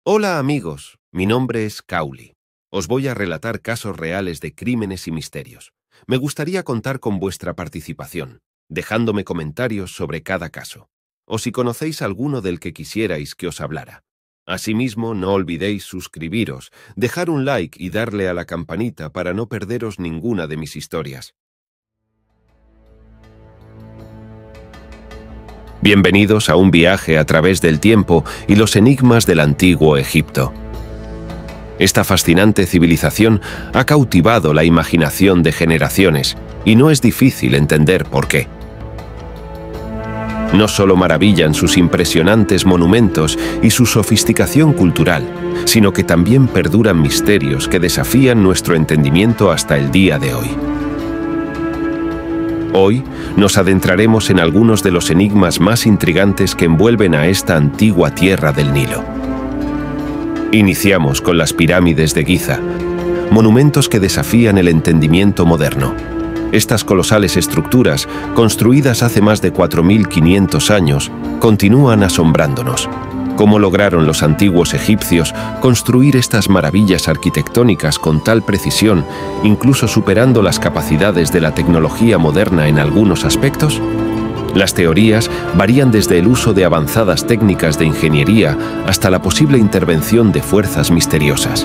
Hola amigos, mi nombre es Kauli. Os voy a relatar casos reales de crímenes y misterios. Me gustaría contar con vuestra participación, dejándome comentarios sobre cada caso, o si conocéis alguno del que quisierais que os hablara. Asimismo, no olvidéis suscribiros, dejar un like y darle a la campanita para no perderos ninguna de mis historias. Bienvenidos a un viaje a través del tiempo y los enigmas del antiguo Egipto. Esta fascinante civilización ha cautivado la imaginación de generaciones y no es difícil entender por qué. No solo maravillan sus impresionantes monumentos y su sofisticación cultural, sino que también perduran misterios que desafían nuestro entendimiento hasta el día de hoy. Hoy nos adentraremos en algunos de los enigmas más intrigantes que envuelven a esta antigua tierra del Nilo. Iniciamos con las pirámides de Giza, monumentos que desafían el entendimiento moderno. Estas colosales estructuras, construidas hace más de 4.500 años, continúan asombrándonos. ¿Cómo lograron los antiguos egipcios construir estas maravillas arquitectónicas con tal precisión, incluso superando las capacidades de la tecnología moderna en algunos aspectos? Las teorías varían desde el uso de avanzadas técnicas de ingeniería hasta la posible intervención de fuerzas misteriosas.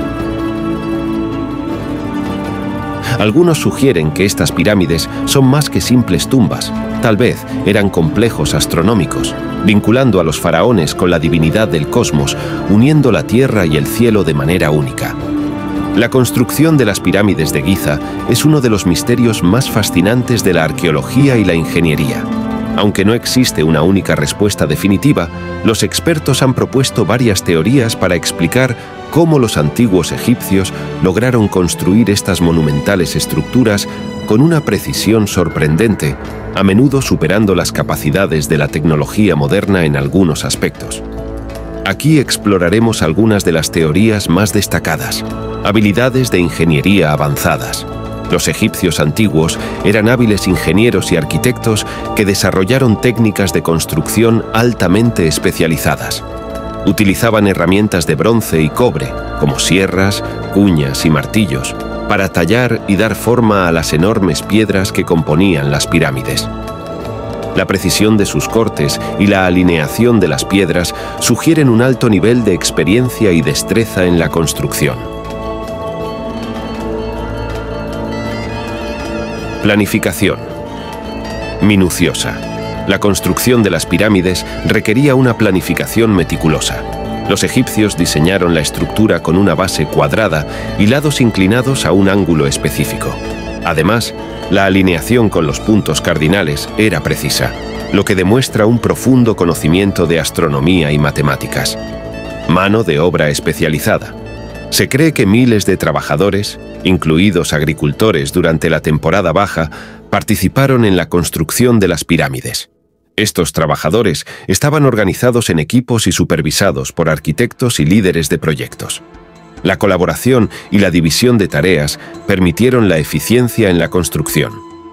Algunos sugieren que estas pirámides son más que simples tumbas, tal vez eran complejos astronómicos, vinculando a los faraones con la divinidad del cosmos, uniendo la tierra y el cielo de manera única. La construcción de las pirámides de Giza es uno de los misterios más fascinantes de la arqueología y la ingeniería. Aunque no existe una única respuesta definitiva, los expertos han propuesto varias teorías para explicar cómo los antiguos egipcios lograron construir estas monumentales estructuras con una precisión sorprendente, a menudo superando las capacidades de la tecnología moderna en algunos aspectos. Aquí exploraremos algunas de las teorías más destacadas. Habilidades de ingeniería avanzadas. Los egipcios antiguos eran hábiles ingenieros y arquitectos que desarrollaron técnicas de construcción altamente especializadas. Utilizaban herramientas de bronce y cobre, como sierras, cuñas y martillos, para tallar y dar forma a las enormes piedras que componían las pirámides. La precisión de sus cortes y la alineación de las piedras sugieren un alto nivel de experiencia y destreza en la construcción. Planificación. Minuciosa. La construcción de las pirámides requería una planificación meticulosa. Los egipcios diseñaron la estructura con una base cuadrada y lados inclinados a un ángulo específico. Además, la alineación con los puntos cardinales era precisa, lo que demuestra un profundo conocimiento de astronomía y matemáticas. Mano de obra especializada. Se cree que miles de trabajadores, incluidos agricultores durante la temporada baja, participaron en la construcción de las pirámides. Estos trabajadores estaban organizados en equipos y supervisados por arquitectos y líderes de proyectos. La colaboración y la división de tareas permitieron la eficiencia en la construcción.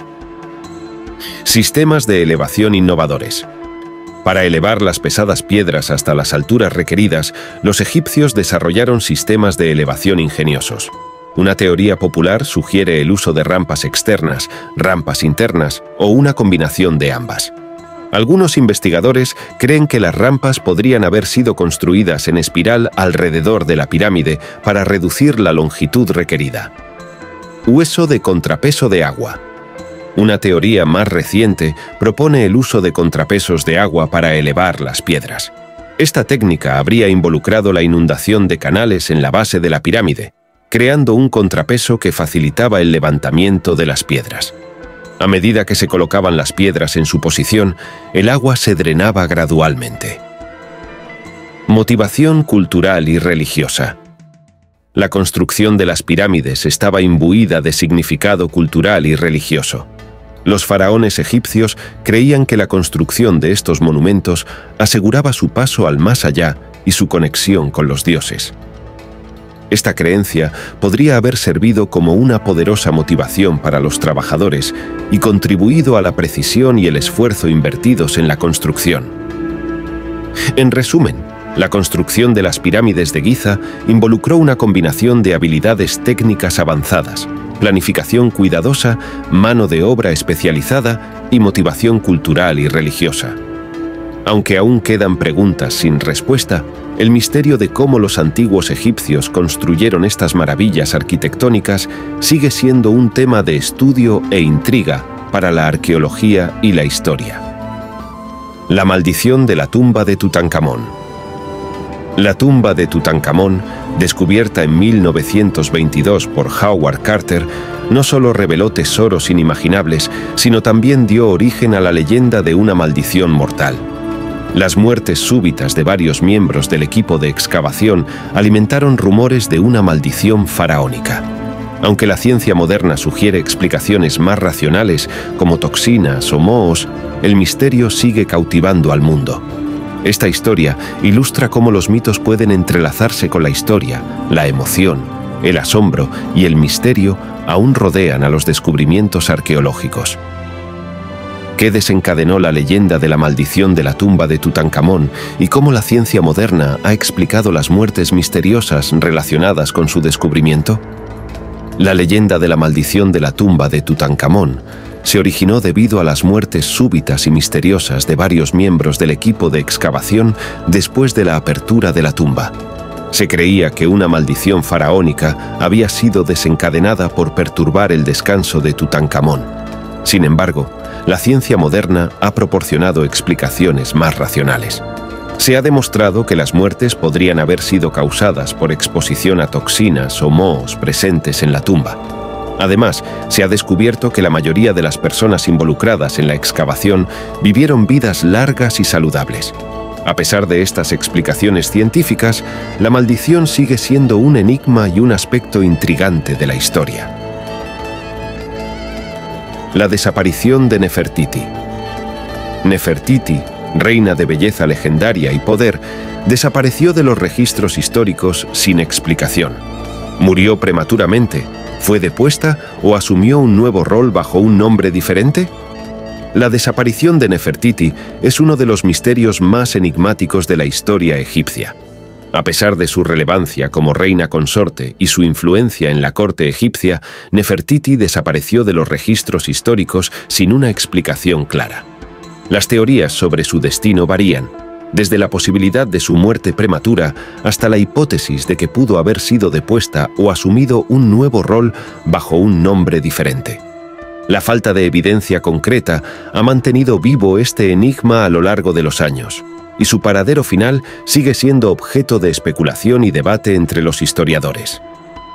Sistemas de elevación innovadores. Para elevar las pesadas piedras hasta las alturas requeridas, los egipcios desarrollaron sistemas de elevación ingeniosos. Una teoría popular sugiere el uso de rampas externas, rampas internas o una combinación de ambas. Algunos investigadores creen que las rampas podrían haber sido construidas en espiral alrededor de la pirámide para reducir la longitud requerida. Hueso de contrapeso de agua. Una teoría más reciente propone el uso de contrapesos de agua para elevar las piedras. Esta técnica habría involucrado la inundación de canales en la base de la pirámide, creando un contrapeso que facilitaba el levantamiento de las piedras. A medida que se colocaban las piedras en su posición, el agua se drenaba gradualmente. Motivación cultural y religiosa. La construcción de las pirámides estaba imbuida de significado cultural y religioso. Los faraones egipcios creían que la construcción de estos monumentos aseguraba su paso al más allá y su conexión con los dioses. Esta creencia podría haber servido como una poderosa motivación para los trabajadores y contribuido a la precisión y el esfuerzo invertidos en la construcción. En resumen, La construcción de las pirámides de Giza involucró una combinación de habilidades técnicas avanzadas, planificación cuidadosa, mano de obra especializada y motivación cultural y religiosa. Aunque aún quedan preguntas sin respuesta, el misterio de cómo los antiguos egipcios construyeron estas maravillas arquitectónicas sigue siendo un tema de estudio e intriga para la arqueología y la historia. La maldición de la tumba de Tutankamón. La tumba de Tutankamón, descubierta en 1922 por Howard Carter, no solo reveló tesoros inimaginables, sino también dio origen a la leyenda de una maldición mortal. Las muertes súbitas de varios miembros del equipo de excavación alimentaron rumores de una maldición faraónica. Aunque la ciencia moderna sugiere explicaciones más racionales, como toxinas o mohos, el misterio sigue cautivando al mundo. Esta historia ilustra cómo los mitos pueden entrelazarse con la historia, la emoción, el asombro y el misterio aún rodean a los descubrimientos arqueológicos. ¿Qué desencadenó la leyenda de la maldición de la tumba de Tutankamón y cómo la ciencia moderna ha explicado las muertes misteriosas relacionadas con su descubrimiento? La leyenda de la maldición de la tumba de Tutankamón se originó debido a las muertes súbitas y misteriosas de varios miembros del equipo de excavación después de la apertura de la tumba. Se creía que una maldición faraónica había sido desencadenada por perturbar el descanso de Tutankamón. Sin embargo, la ciencia moderna ha proporcionado explicaciones más racionales. Se ha demostrado que las muertes podrían haber sido causadas por exposición a toxinas o mohos presentes en la tumba. Además, se ha descubierto que la mayoría de las personas involucradas en la excavación vivieron vidas largas y saludables. A pesar de estas explicaciones científicas, la maldición sigue siendo un enigma y un aspecto intrigante de la historia. La desaparición de Nefertiti. Nefertiti, reina de belleza legendaria y poder, desapareció de los registros históricos sin explicación. ¿Murió prematuramente? ¿Fue depuesta o asumió un nuevo rol bajo un nombre diferente? La desaparición de Nefertiti es uno de los misterios más enigmáticos de la historia egipcia. A pesar de su relevancia como reina consorte y su influencia en la corte egipcia, Nefertiti desapareció de los registros históricos sin una explicación clara. Las teorías sobre su destino varían, desde la posibilidad de su muerte prematura hasta la hipótesis de que pudo haber sido depuesta o asumido un nuevo rol bajo un nombre diferente. La falta de evidencia concreta ha mantenido vivo este enigma a lo largo de los años, y su paradero final sigue siendo objeto de especulación y debate entre los historiadores.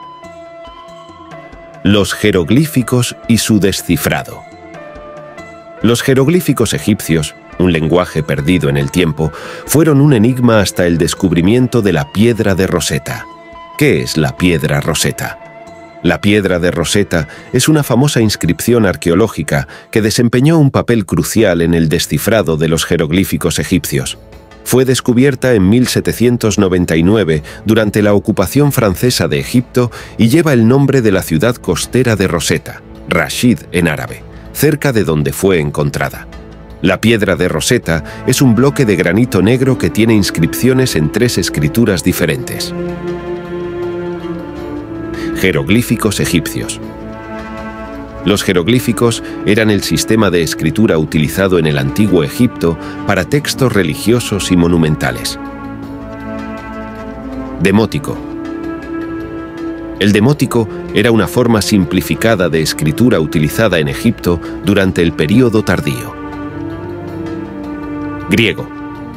Los jeroglíficos y su descifrado. Los jeroglíficos egipcios, un lenguaje perdido en el tiempo, fueron un enigma hasta el descubrimiento de la piedra de Rosetta. ¿Qué es la piedra Rosetta? La piedra de Rosetta es una famosa inscripción arqueológica que desempeñó un papel crucial en el descifrado de los jeroglíficos egipcios. Fue descubierta en 1799 durante la ocupación francesa de Egipto y lleva el nombre de la ciudad costera de Rosetta, Rashid en árabe, cerca de donde fue encontrada. La piedra de Rosetta es un bloque de granito negro que tiene inscripciones en 3 escrituras diferentes. Jeroglíficos egipcios. Los jeroglíficos eran el sistema de escritura utilizado en el antiguo Egipto para textos religiosos y monumentales. Demótico. El demótico era una forma simplificada de escritura utilizada en Egipto durante el período tardío. Griego.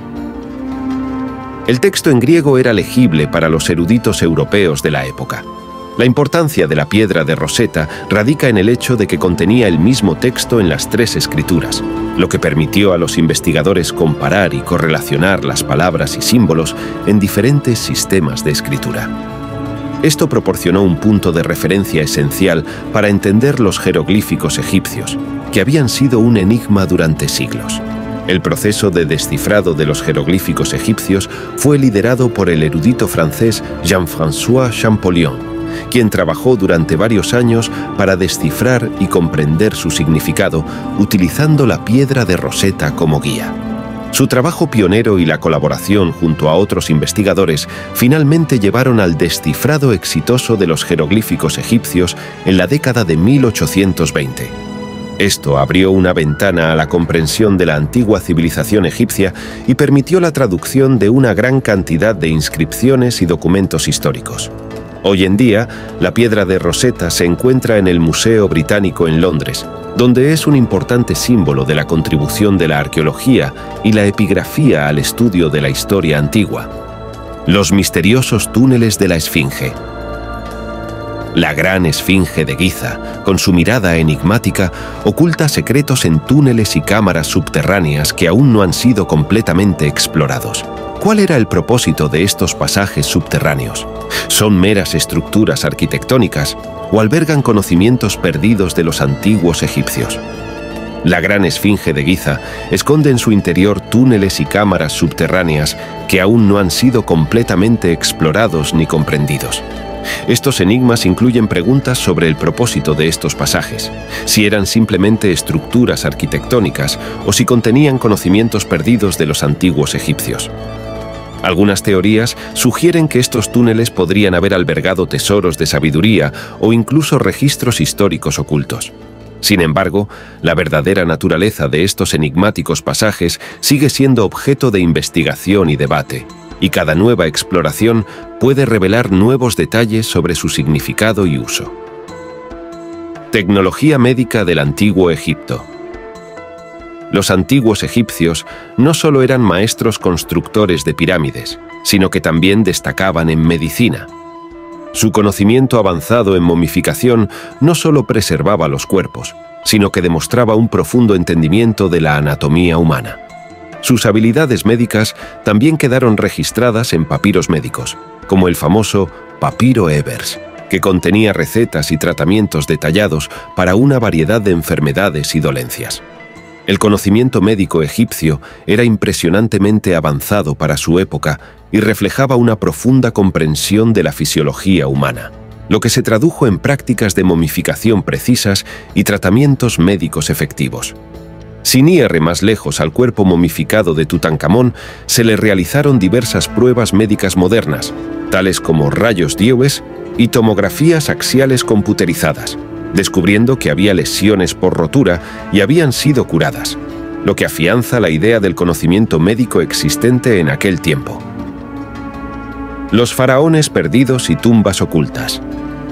El texto en griego era legible para los eruditos europeos de la época. La importancia de la piedra de Rosetta radica en el hecho de que contenía el mismo texto en las 3 escrituras, lo que permitió a los investigadores comparar y correlacionar las palabras y símbolos en diferentes sistemas de escritura. Esto proporcionó un punto de referencia esencial para entender los jeroglíficos egipcios, que habían sido un enigma durante siglos. El proceso de descifrado de los jeroglíficos egipcios fue liderado por el erudito francés Jean-François Champollion, quien trabajó durante varios años para descifrar y comprender su significado utilizando la piedra de Rosetta como guía. Su trabajo pionero y la colaboración junto a otros investigadores finalmente llevaron al descifrado exitoso de los jeroglíficos egipcios en la década de 1820. Esto abrió una ventana a la comprensión de la antigua civilización egipcia y permitió la traducción de una gran cantidad de inscripciones y documentos históricos. Hoy en día, la piedra de Rosetta se encuentra en el Museo Británico en Londres, donde es un importante símbolo de la contribución de la arqueología y la epigrafía al estudio de la historia antigua. Los misteriosos túneles de la Esfinge. La gran Esfinge de Giza, con su mirada enigmática, oculta secretos en túneles y cámaras subterráneas que aún no han sido completamente explorados. ¿Cuál era el propósito de estos pasajes subterráneos? ¿Son meras estructuras arquitectónicas o albergan conocimientos perdidos de los antiguos egipcios? La gran Esfinge de Giza esconde en su interior túneles y cámaras subterráneas que aún no han sido completamente explorados ni comprendidos. Estos enigmas incluyen preguntas sobre el propósito de estos pasajes, si eran simplemente estructuras arquitectónicas o si contenían conocimientos perdidos de los antiguos egipcios. Algunas teorías sugieren que estos túneles podrían haber albergado tesoros de sabiduría o incluso registros históricos ocultos. Sin embargo, la verdadera naturaleza de estos enigmáticos pasajes sigue siendo objeto de investigación y debate, y cada nueva exploración puede revelar nuevos detalles sobre su significado y uso. Tecnología médica del Antiguo Egipto. Los antiguos egipcios no solo eran maestros constructores de pirámides, sino que también destacaban en medicina. Su conocimiento avanzado en momificación no solo preservaba los cuerpos, sino que demostraba un profundo entendimiento de la anatomía humana. Sus habilidades médicas también quedaron registradas en papiros médicos, como el famoso Papiro Ebers, que contenía recetas y tratamientos detallados para una variedad de enfermedades y dolencias. El conocimiento médico egipcio era impresionantemente avanzado para su época y reflejaba una profunda comprensión de la fisiología humana, lo que se tradujo en prácticas de momificación precisas y tratamientos médicos efectivos. Sin ir más lejos al cuerpo momificado de Tutankamón, se le realizaron diversas pruebas médicas modernas, tales como rayos Dieues y tomografías axiales computerizadas, descubriendo que había lesiones por rotura y habían sido curadas, lo que afianza la idea del conocimiento médico existente en aquel tiempo. Los faraones perdidos y tumbas ocultas.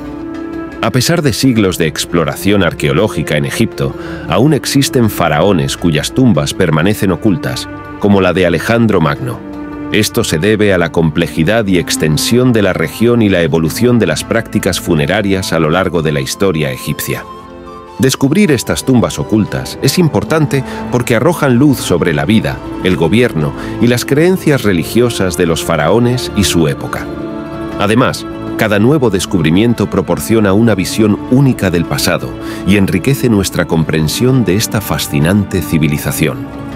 A pesar de siglos de exploración arqueológica en Egipto, aún existen faraones cuyas tumbas permanecen ocultas, como la de Alejandro Magno. Esto se debe a la complejidad y extensión de la región y la evolución de las prácticas funerarias a lo largo de la historia egipcia. Descubrir estas tumbas ocultas es importante porque arrojan luz sobre la vida, el gobierno y las creencias religiosas de los faraones y su época. Además, cada nuevo descubrimiento proporciona una visión única del pasado y enriquece nuestra comprensión de esta fascinante civilización.